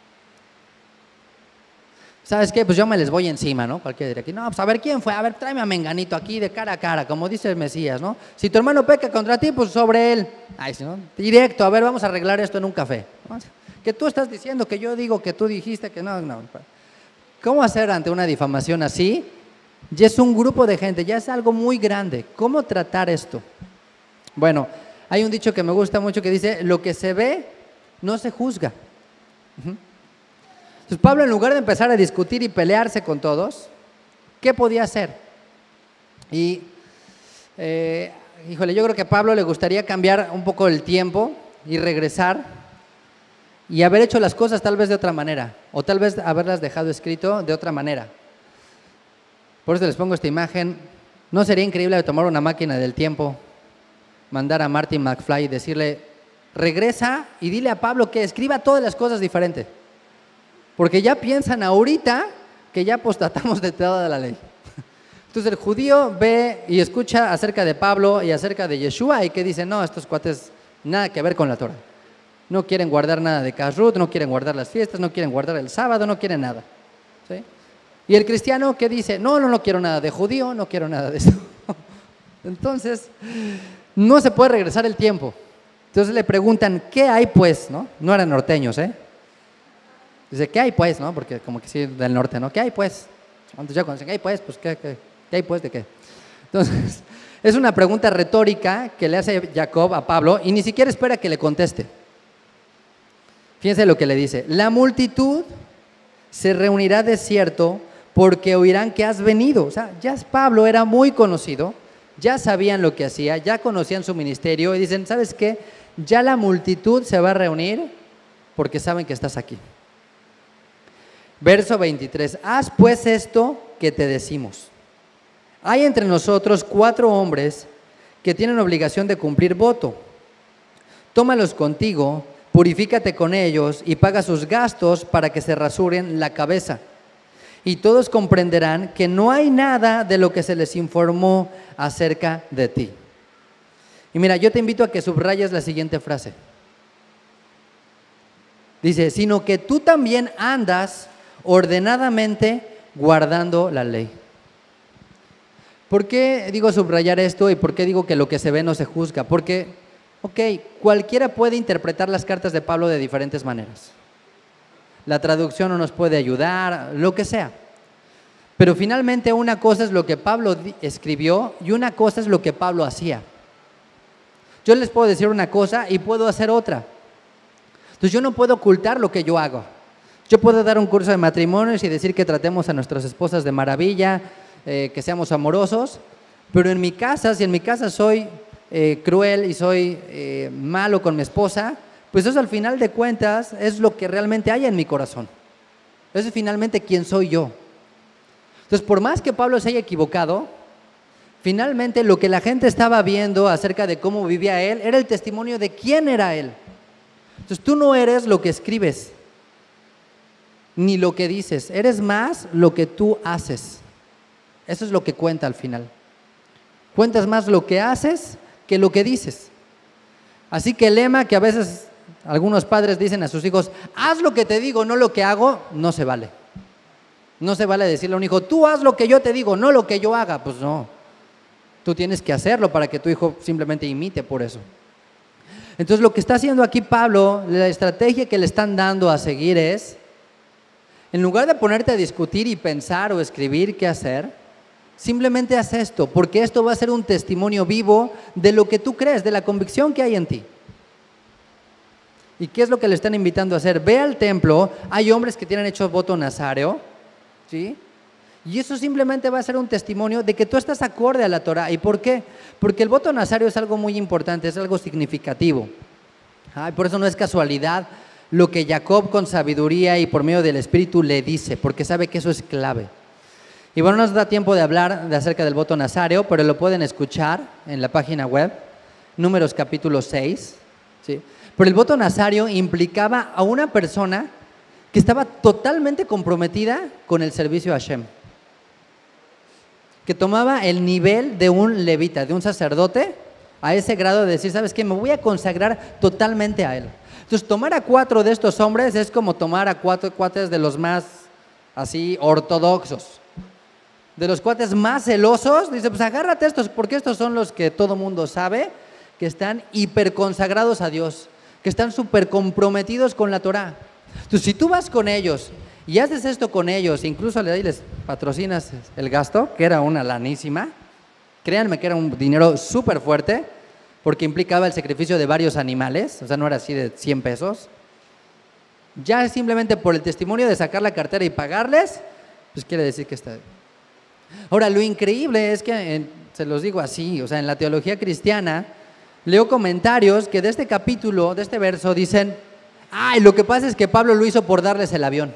¿Sabes qué? Pues yo me les voy encima, ¿no? Cualquiera dirá aquí, no, pues a ver quién fue, a ver, tráeme a Menganito aquí de cara a cara, como dice el Mesías, ¿no? Si tu hermano peca contra ti, pues sobre él. Ay, sí, ¿no? Directo, a ver, vamos a arreglar esto en un café. ¿No? Que tú estás diciendo, que yo digo, que tú dijiste, que no, no. ¿Cómo hacer ante una difamación así? Ya es un grupo de gente, ya es algo muy grande. ¿Cómo tratar esto? Bueno, hay un dicho que me gusta mucho que dice, lo que se ve no se juzga. Uh-huh. Entonces Pablo, en lugar de empezar a discutir y pelearse con todos, ¿qué podía hacer? Y, eh, híjole, yo creo que a Pablo le gustaría cambiar un poco el tiempo y regresar y haber hecho las cosas tal vez de otra manera, o tal vez haberlas dejado escrito de otra manera. Por eso les pongo esta imagen. ¿No sería increíble tomar una máquina del tiempo, mandar a Marty McFly y decirle, regresa y dile a Pablo que escriba todas las cosas diferentes? Porque ya piensan ahorita que ya apostatamos de toda la ley. Entonces el judío ve y escucha acerca de Pablo y acerca de Yeshua y que dice, no, estos cuates nada que ver con la Torah. No quieren guardar nada de Kashrut, no quieren guardar las fiestas, no quieren guardar el sábado, no quieren nada. ¿Sí? Y el cristiano que dice, no, no, no quiero nada de judío, no quiero nada de eso. Entonces, no se puede regresar el tiempo. Entonces le preguntan, ¿qué hay pues? No, no eran norteños, ¿eh? Dice, ¿qué hay pues? ¿No? Porque como que sí, del norte, ¿no? ¿Qué hay pues? Entonces ya cuando dicen, ¿qué hay pues? Pues, ¿qué, qué, ¿qué hay pues de qué? Entonces, es una pregunta retórica que le hace Jacob a Pablo y ni siquiera espera que le conteste. Fíjense lo que le dice, la multitud se reunirá de cierto porque oirán que has venido. O sea, ya Pablo era muy conocido, ya sabían lo que hacía, ya conocían su ministerio y dicen, ¿sabes qué? Ya la multitud se va a reunir porque saben que estás aquí. Verso veintitrés, haz pues esto que te decimos. Hay entre nosotros cuatro hombres que tienen obligación de cumplir voto. Tómalos contigo, purifícate con ellos y paga sus gastos para que se rasuren la cabeza. Y todos comprenderán que no hay nada de lo que se les informó acerca de ti. Y mira, yo te invito a que subrayes la siguiente frase. Dice, sino que tú también andas ordenadamente guardando la ley. ¿Por qué digo subrayar esto y por qué digo que lo que se ve no se juzga? Porque, ok, cualquiera puede interpretar las cartas de Pablo de diferentes maneras. La traducción no nos puede ayudar, lo que sea. Pero finalmente una cosa es lo que Pablo escribió y una cosa es lo que Pablo hacía. Yo les puedo decir una cosa y puedo hacer otra. Entonces yo no puedo ocultar lo que yo hago. Yo puedo dar un curso de matrimonios y decir que tratemos a nuestras esposas de maravilla, eh, que seamos amorosos, pero en mi casa, si en mi casa soy eh, cruel y soy eh, malo con mi esposa, pues eso al final de cuentas es lo que realmente hay en mi corazón. Eso es finalmente quién soy yo. Entonces, por más que Pablo se haya equivocado, finalmente lo que la gente estaba viendo acerca de cómo vivía él era el testimonio de quién era él. Entonces, tú no eres lo que escribes, ni lo que dices, eres más lo que tú haces. Eso es lo que cuenta al final. Cuentas más lo que haces que lo que dices. Así que el lema que a veces algunos padres dicen a sus hijos, haz lo que te digo, no lo que hago, no se vale. No se vale decirle a un hijo, tú haz lo que yo te digo, no lo que yo haga. Pues no, tú tienes que hacerlo para que tu hijo simplemente imite por eso. Entonces lo que está haciendo aquí Pablo, la estrategia que le están dando a seguir es, en lugar de ponerte a discutir y pensar o escribir qué hacer, simplemente haz esto, porque esto va a ser un testimonio vivo de lo que tú crees, de la convicción que hay en ti. ¿Y qué es lo que le están invitando a hacer? Ve al templo, hay hombres que tienen hecho voto nazáreo, ¿sí? Y eso simplemente va a ser un testimonio de que tú estás acorde a la Torah. ¿Y por qué? Porque el voto nazáreo es algo muy importante, es algo significativo. Ah, por eso no es casualidad lo que Jacob con sabiduría y por medio del Espíritu le dice, porque sabe que eso es clave. Y bueno, no nos da tiempo de hablar de acerca del voto nazáreo, pero lo pueden escuchar en la página web, Números capítulo seis, ¿sí? Pero el voto nazáreo implicaba a una persona que estaba totalmente comprometida con el servicio a Hashem, que tomaba el nivel de un levita, de un sacerdote, a ese grado de decir, ¿sabes qué? Me voy a consagrar totalmente a él. Entonces, tomar a cuatro de estos hombres es como tomar a cuatro cuates de los más así ortodoxos, de los cuates más celosos. Dice, pues agárrate estos, porque estos son los que todo mundo sabe que están hiperconsagrados a Dios, que están súper comprometidos con la Torah. Entonces, si tú vas con ellos y haces esto con ellos, incluso les patrocinas el gasto, que era una lanísima, créanme que era un dinero súper fuerte, porque implicaba el sacrificio de varios animales, o sea, no era así de cien pesos. Ya simplemente por el testimonio de sacar la cartera y pagarles, pues quiere decir que está... Ahora, lo increíble es que, en, se los digo así, o sea, en la teología cristiana, leo comentarios que de este capítulo, de este verso, dicen, ay, lo que pasa es que Pablo lo hizo por darles el avión.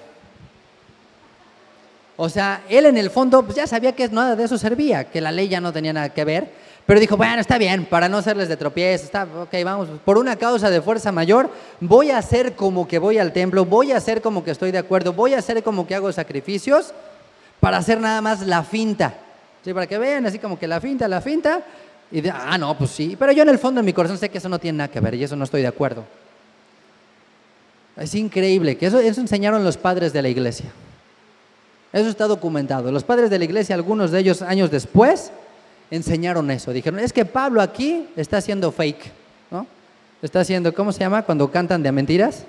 O sea, él en el fondo pues ya sabía que nada de eso servía, que la ley ya no tenía nada que ver, pero dijo, bueno, está bien, para no hacerles de tropiezo, está, ok, vamos, por una causa de fuerza mayor, voy a hacer como que voy al templo, voy a hacer como que estoy de acuerdo, voy a hacer como que hago sacrificios, para hacer nada más la finta, ¿sí? Para que vean así como que la finta, la finta, y de, ah, no, pues sí, pero yo en el fondo de mi corazón sé que eso no tiene nada que ver y eso no estoy de acuerdo. Es increíble, que eso, eso enseñaron los padres de la iglesia. Eso está documentado. Los padres de la iglesia, algunos de ellos años después, enseñaron eso. Dijeron, es que Pablo aquí está haciendo fake, ¿no? Está haciendo, ¿cómo se llama? Cuando cantan de mentiras.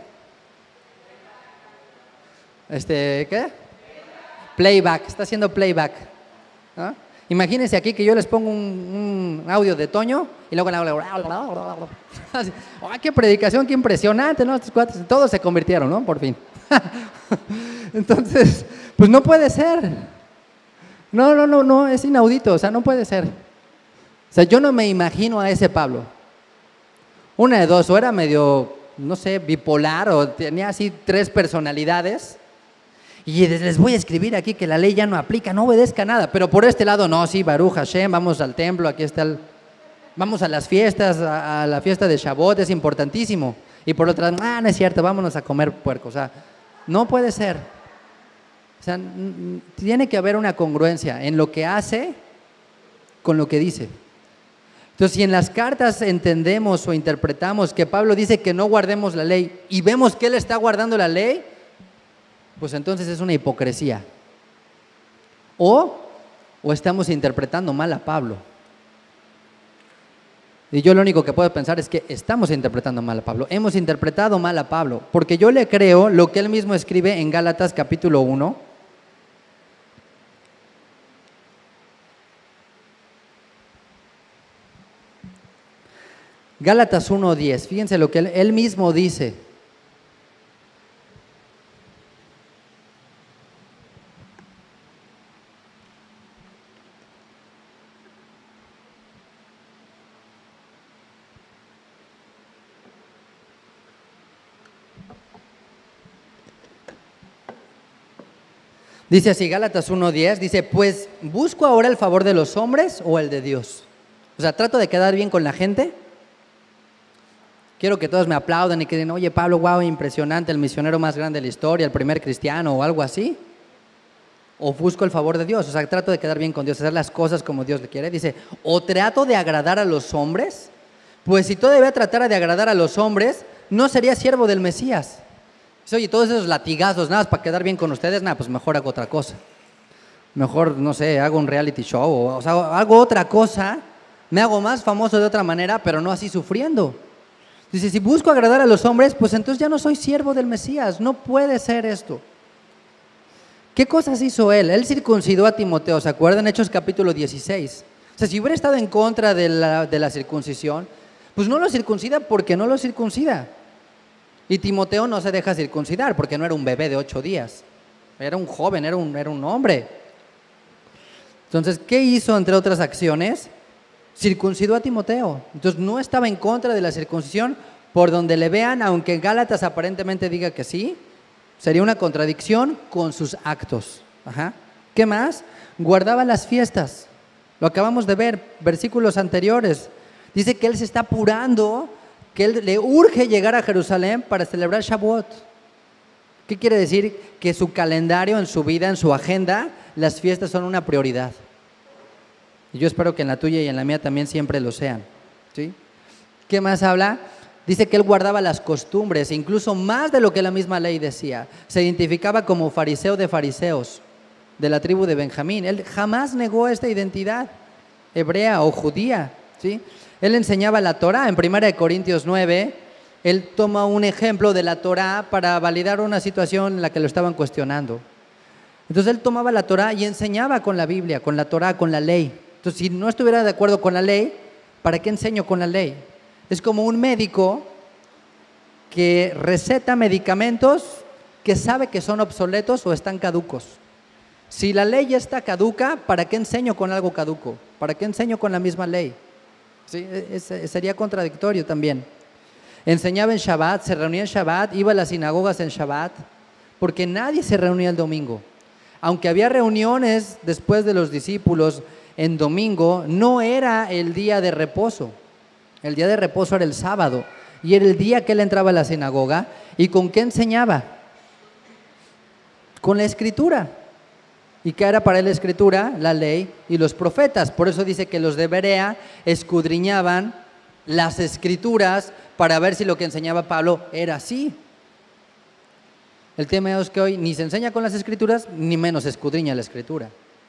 Este, ¿qué? Playback, está haciendo playback, ¿no? Imagínense aquí que yo les pongo un, un audio de Toño y luego le hago ¡ay, qué predicación, qué impresionante! ¿No? Estos cuates, todos se convirtieron, ¿no? Por fin. Entonces, pues no puede ser. No, no, no, no, es inaudito, o sea, no puede ser. O sea, yo no me imagino a ese Pablo. Una de dos, o era medio, no sé, bipolar, o tenía así tres personalidades. Y les voy a escribir aquí que la ley ya no aplica, no obedezca nada. Pero por este lado, no, sí, Baruch Hashem, vamos al templo, aquí está el... Vamos a las fiestas, a, a la fiesta de Shavuot, es importantísimo. Y por otro lado, ah, no es cierto, vámonos a comer puerco. O sea, no puede ser. O sea, tiene que haber una congruencia en lo que hace con lo que dice. Entonces, si en las cartas entendemos o interpretamos que Pablo dice que no guardemos la ley y vemos que él está guardando la ley, pues entonces es una hipocresía. O, o estamos interpretando mal a Pablo. Y yo lo único que puedo pensar es que estamos interpretando mal a Pablo. Hemos interpretado mal a Pablo, porque yo le creo lo que él mismo escribe en Gálatas capítulo uno. Gálatas uno diez, fíjense lo que él, él mismo dice. Dice así, Gálatas uno diez, dice, pues, ¿busco ahora el favor de los hombres o el de Dios? O sea, ¿trato de quedar bien con la gente? quiero que todos me aplaudan y que digan, oye Pablo, wow, impresionante, el misionero más grande de la historia, el primer cristiano o algo así. O busco el favor de Dios, o sea, trato de quedar bien con Dios, hacer las cosas como Dios le quiere. Dice, o trato de agradar a los hombres. Pues si todavía tratara de agradar a los hombres, no sería siervo del Mesías. Dice, oye, todos esos latigazos, nada más para quedar bien con ustedes, nada, pues mejor hago otra cosa. Mejor, no sé, hago un reality show, o, o sea, hago otra cosa, me hago más famoso de otra manera, pero no así sufriendo. Dice, si busco agradar a los hombres, pues entonces ya no soy siervo del Mesías, no puede ser esto. ¿Qué cosas hizo él? Él circuncidó a Timoteo, ¿se acuerdan? Hechos capítulo dieciséis. O sea, si hubiera estado en contra de la, de la circuncisión, pues no lo circuncida porque no lo circuncida. Y Timoteo no se deja circuncidar porque no era un bebé de ocho días. Era un joven, era un, era un hombre. Entonces, ¿qué hizo entre otras acciones? Circuncidó a Timoteo. Entonces, no estaba en contra de la circuncisión. Por donde le vean, aunque Gálatas aparentemente diga que sí, sería una contradicción con sus actos. Ajá. ¿Qué más? Guardaba las fiestas. Lo acabamos de ver, versículos anteriores. Dice que él se está apurando, que él le urge llegar a Jerusalén para celebrar Shavuot. ¿Qué quiere decir? Que su calendario, en su vida, en su agenda, las fiestas son una prioridad. Y yo espero que en la tuya y en la mía también siempre lo sean. ¿Sí? ¿Qué más habla? Dice que él guardaba las costumbres, incluso más de lo que la misma ley decía. Se identificaba como fariseo de fariseos, de la tribu de Benjamín. Él jamás negó esta identidad hebrea o judía, ¿sí? Él enseñaba la Torá. En primera de Corintios nueve, él toma un ejemplo de la Torá para validar una situación en la que lo estaban cuestionando. Entonces él tomaba la Torá y enseñaba con la Biblia, con la Torá, con la ley. Entonces, si no estuviera de acuerdo con la ley, ¿para qué enseño con la ley? Es como un médico que receta medicamentos que sabe que son obsoletos o están caducos. Si la ley ya está caduca, ¿para qué enseño con algo caduco? ¿Para qué enseño con la misma ley? ¿Sí? Es, es, sería contradictorio también. Enseñaba en Shabbat, se reunía en Shabbat, iba a las sinagogas en Shabbat, porque nadie se reunía el domingo. Aunque había reuniones después de los discípulos en domingo, no era el día de reposo. El día de reposo era el sábado y era el día que él entraba a la sinagoga. ¿Y con qué enseñaba? Con la escritura. ¿Y qué era para él la escritura? La ley y los profetas. Por eso dice que los de Berea escudriñaban las escrituras para ver si lo que enseñaba Pablo era así. El tema es que hoy ni se enseña con las escrituras, ni menos se escudriña la escritura.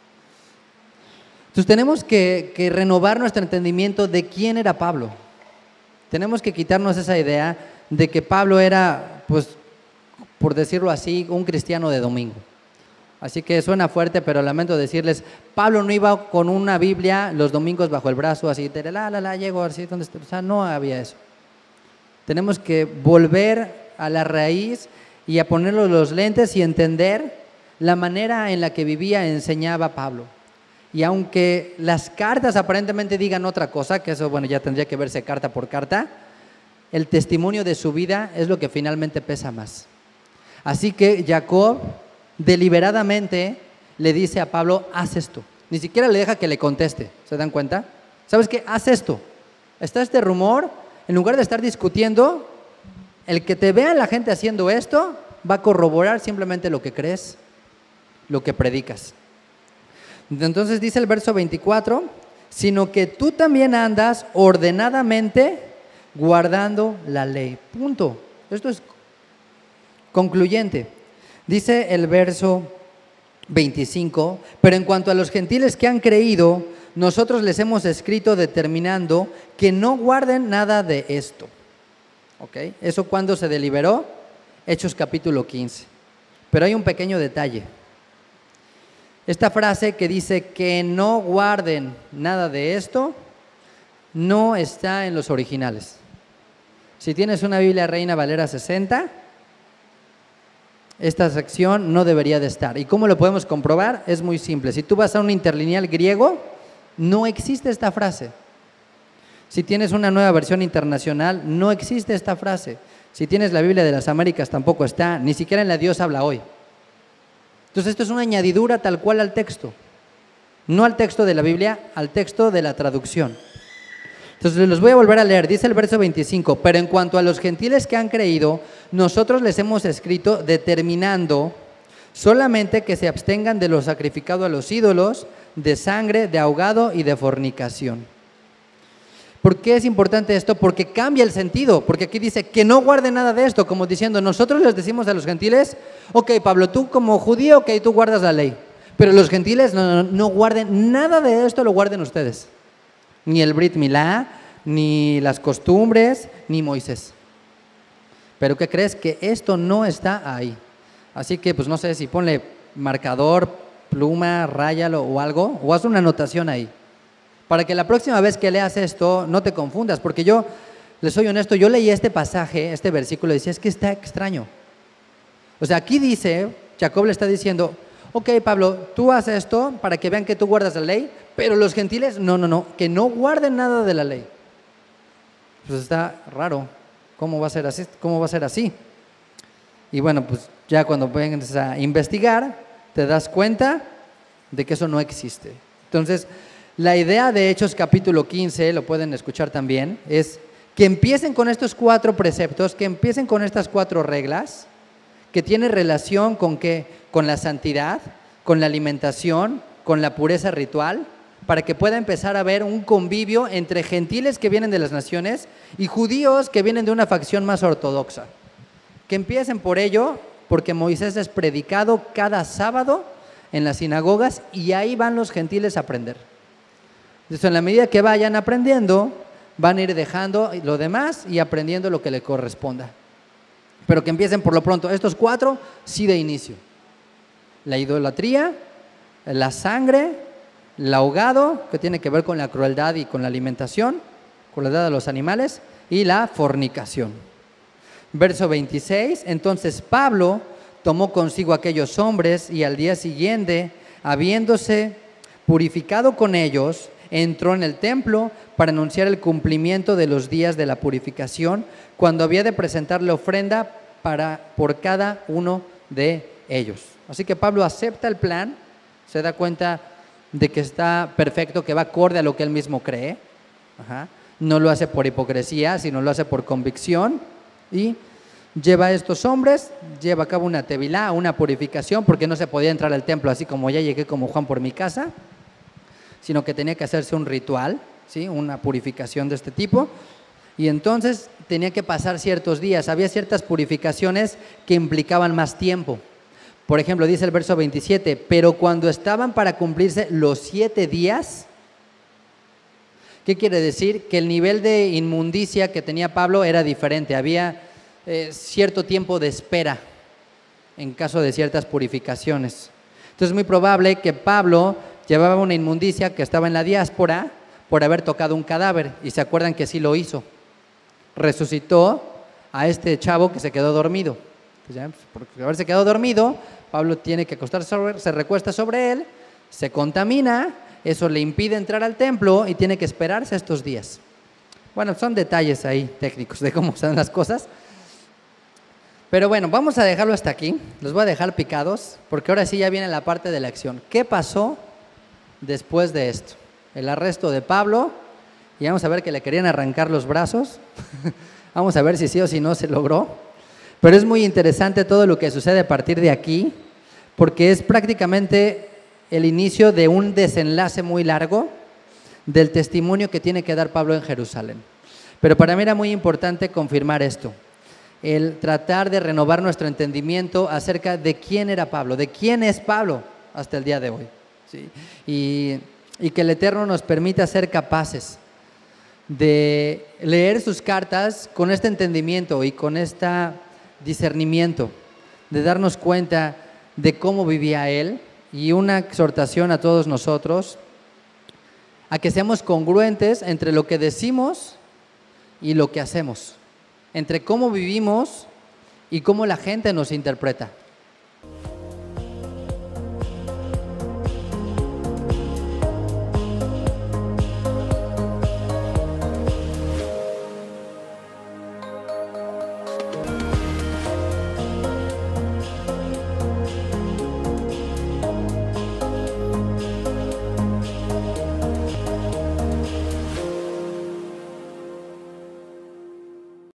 Entonces tenemos que, que renovar nuestro entendimiento de quién era Pablo. Tenemos que quitarnos esa idea de que Pablo era, pues, por decirlo así, un cristiano de domingo. Así que suena fuerte, pero lamento decirles, Pablo no iba con una Biblia los domingos bajo el brazo, así, la, la, la, llego, así, ¿dónde está? O sea, no había eso. Tenemos que volver a la raíz y a ponernos los lentes y entender la manera en la que vivía y enseñaba Pablo. Y aunque las cartas aparentemente digan otra cosa, que eso, bueno, ya tendría que verse carta por carta, el testimonio de su vida es lo que finalmente pesa más. Así que Jacob deliberadamente le dice a Pablo, haz esto. Ni siquiera le deja que le conteste, ¿se dan cuenta? ¿Sabes qué? Haz esto. Está este rumor, en lugar de estar discutiendo, el que te vea la gente haciendo esto va a corroborar simplemente lo que crees, lo que predicas. Entonces dice el verso veinticuatro, sino que tú también andas ordenadamente guardando la ley. Punto. Esto es concluyente. Dice el verso veinticinco, pero en cuanto a los gentiles que han creído, nosotros les hemos escrito determinando que no guarden nada de esto. ¿Ok? ¿Eso cuándo se deliberó? Hechos capítulo quince. Pero hay un pequeño detalle. Esta frase que dice que no guarden nada de esto, no está en los originales. Si tienes una Biblia Reina Valera sesenta, esta sección no debería de estar. ¿Y cómo lo podemos comprobar? Es muy simple. Si tú vas a un interlineal griego, no existe esta frase. Si tienes una nueva versión internacional, no existe esta frase. Si tienes la Biblia de las Américas, tampoco está. Ni siquiera en la Dios habla hoy. Entonces esto es una añadidura tal cual al texto. No al texto de la Biblia, al texto de la traducción. Entonces los voy a volver a leer. Dice el verso veinticinco, pero en cuanto a los gentiles que han creído, nosotros les hemos escrito determinando solamente que se abstengan de lo sacrificado a los ídolos, de sangre, de ahogado y de fornicación. ¿Por qué es importante esto? Porque cambia el sentido, porque aquí dice que no guarden nada de esto, como diciendo, nosotros les decimos a los gentiles, ok, Pablo, tú como judío, ok, tú guardas la ley, pero los gentiles no, no, no guarden nada de esto, lo guarden ustedes. Ni el Brit Milá, ni las costumbres, ni Moisés. Pero ¿qué crees? Que esto no está ahí. Así que, pues no sé, si ponle marcador, pluma, ráyalo o algo, o haz una anotación ahí. Para que la próxima vez que leas esto no te confundas, porque yo, les soy honesto, yo leí este pasaje, este versículo y decía, es que está extraño. O sea, aquí dice, Jacob le está diciendo, ok, Pablo, tú haces esto para que vean que tú guardas la ley, pero los gentiles, no, no, no, que no guarden nada de la ley. Pues está raro, ¿cómo va a ser así? ¿Cómo va a ser así? Y bueno, pues ya cuando vengas a investigar, te das cuenta de que eso no existe. Entonces, la idea de Hechos capítulo quince, lo pueden escuchar también, es que empiecen con estos cuatro preceptos, que empiecen con estas cuatro reglas, que tienen relación con qué, con la santidad, con la alimentación, con la pureza ritual, para que pueda empezar a haber un convivio entre gentiles que vienen de las naciones y judíos que vienen de una facción más ortodoxa. Que empiecen por ello, porque Moisés es predicado cada sábado en las sinagogas y ahí van los gentiles a aprender. Entonces, en la medida que vayan aprendiendo, van a ir dejando lo demás y aprendiendo lo que le corresponda. Pero que empiecen por lo pronto. Estos cuatro, sí de inicio. La idolatría, la sangre, el ahogado, que tiene que ver con la crueldad y con la alimentación, crueldad de los animales, y la fornicación. Verso veintiséis, entonces Pablo tomó consigo aquellos hombres y al día siguiente, habiéndose purificado con ellos, entró en el templo para anunciar el cumplimiento de los días de la purificación, cuando había de presentar la ofrenda para, por cada uno de ellos. Así que Pablo acepta el plan, se da cuenta de que está perfecto, que va acorde a lo que él mismo cree. Ajá. No lo hace por hipocresía, sino lo hace por convicción, y lleva a estos hombres, lleva a cabo una tevilá, una purificación, porque no se podía entrar al templo así como ya llegué como Juan por mi casa, sino que tenía que hacerse un ritual, ¿sí? Una purificación de este tipo, y entonces tenía que pasar ciertos días. Había ciertas purificaciones que implicaban más tiempo. Por ejemplo, dice el verso veintisiete, pero cuando estaban para cumplirse los siete días, ¿qué quiere decir? Que el nivel de inmundicia que tenía Pablo era diferente, había eh, cierto tiempo de espera en caso de ciertas purificaciones. Entonces es muy probable que Pablo llevaba una inmundicia que estaba en la diáspora por haber tocado un cadáver, y se acuerdan que sí lo hizo. Resucitó a este chavo que se quedó dormido. Pues ya, por haberse quedado dormido, Pablo tiene que acostarse sobre, se recuesta sobre él, se contamina, eso le impide entrar al templo y tiene que esperarse estos días. Bueno, son detalles ahí técnicos de cómo están las cosas. Pero bueno, vamos a dejarlo hasta aquí. Los voy a dejar picados, porque ahora sí ya viene la parte de la acción. ¿Qué pasó después de esto? El arresto de Pablo, y vamos a ver que le querían arrancar los brazos. Vamos a ver si sí o si no se logró. Pero es muy interesante todo lo que sucede a partir de aquí, porque es prácticamente el inicio de un desenlace muy largo del testimonio que tiene que dar Pablo en Jerusalén. Pero para mí era muy importante confirmar esto, el tratar de renovar nuestro entendimiento acerca de quién era Pablo, de quién es Pablo hasta el día de hoy. ¿Sí? Y, y que el Eterno nos permita ser capaces de leer sus cartas con este entendimiento y con este discernimiento, de darnos cuenta de cómo vivía él, y una exhortación a todos nosotros a que seamos congruentes entre lo que decimos y lo que hacemos, entre cómo vivimos y cómo la gente nos interpreta.